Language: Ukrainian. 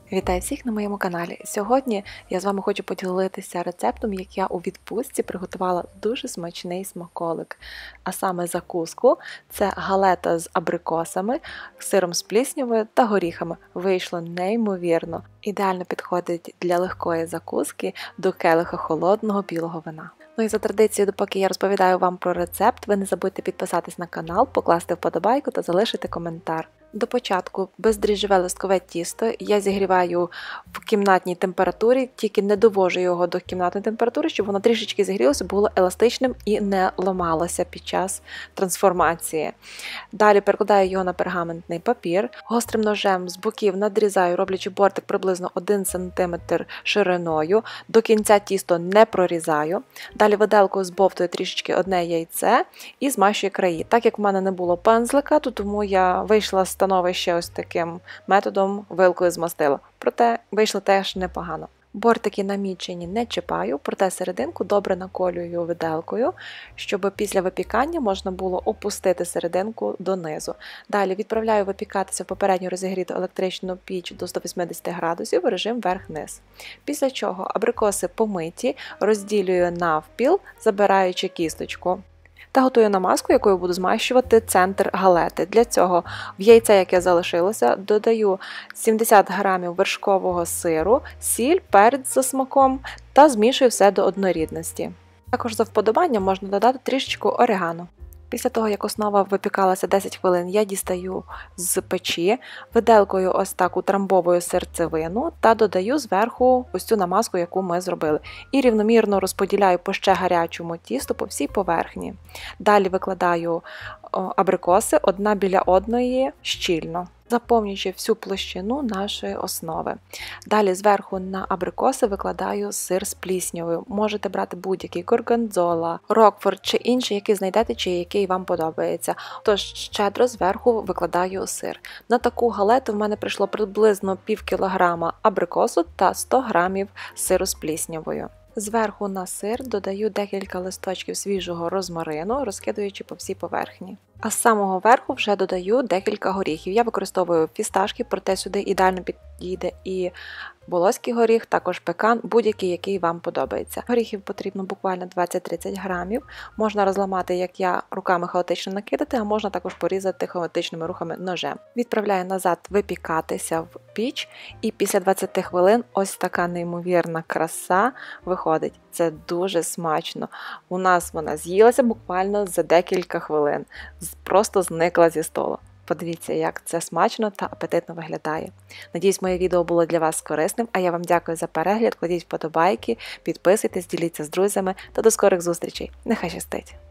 Вітаю всіх на моєму каналі. Сьогодні я з вами хочу поділитися рецептом, як я у відпустці приготувала дуже смачний смаколик. А саме закуску – це галета з абрикосами, сиром з пліснявою та горіхами. Вийшло неймовірно. Ідеально підходить для легкої закуски до келиха холодного білого вина. Ну і за традицією, допоки я розповідаю вам про рецепт, ви не забудьте підписатись на канал, покласти вподобайку та залишити коментар. До початку бездріжджове листкове тісто я зігріваю в кімнатній температурі, тільки не довожу його до кімнатної температури, щоб воно трішечки зігрілося, було еластичним і не ламалося під час трансформації. Далі перекладаю його на пергаментний папір, гострим ножем з боків надрізаю, роблячи бортик приблизно 1 см шириною, до кінця тісто не прорізаю. Далі виделкою збовтую трішечки одне яйце і змащую краї. Так як в мене не було пензлика, то тому я вийшла з становище ось таким методом, вилкою змастила. Проте вийшло теж непогано. Бортики намічені не чіпаю, проте серединку добре наколюю виделкою, щоб після випікання можна було опустити серединку донизу. Далі відправляю випікатися в попередньо розігріту електричну піч до 180 градусів в режим верх-низ. Після чого абрикоси помиті, розділюю навпіл, забираючи кісточку. Та готую намазку, якою буду змащувати центр галети. Для цього в яйце, яке залишилося, додаю 70 г вершкового сиру, сіль, перець за смаком та змішую все до однорідності. Також за вподобанням можна додати трішечку орегано. Після того, як основа випікалася 10 хвилин, я дістаю з печі, виделкою ось так утрамбовую серцевину та додаю зверху ось цю намазку, яку ми зробили. І рівномірно розподіляю по ще гарячому тісту по всій поверхні. Далі викладаю абрикоси одна біля одної щільно, заповнюючи всю площину нашої основи. Далі зверху на абрикоси викладаю сир з пліснявою. Можете брати будь-який горгонзола, рокфорд чи інший, який знайдете, чи який вам подобається. Тож щедро зверху викладаю сир. На таку галету в мене прийшло приблизно пів кілограма абрикосу та 100 грамів сиру з пліснявою. Зверху на сир додаю декілька листочків свіжого розмарину, розкидуючи по всій поверхні. А з самого верху вже додаю декілька горіхів. Я використовую фісташки, проте сюди ідеально підійде і волоський горіх, також пекан, будь-який, який вам подобається. Горіхів потрібно буквально 20-30 грамів. Можна розламати, як я, руками хаотично накидати, а можна також порізати хаотичними рухами ножем. Відправляю назад випікатися в піч, і після 20 хвилин ось така неймовірна краса виходить. Це дуже смачно. У нас вона з'їлася буквально за декілька хвилин. Просто зникла зі столу. Подивіться, як це смачно та апетитно виглядає. Надіюсь, моє відео було для вас корисним, а я вам дякую за перегляд, кладіть вподобайки, підписуйтесь, діліться з друзями та до скорих зустрічей. Нехай щастить!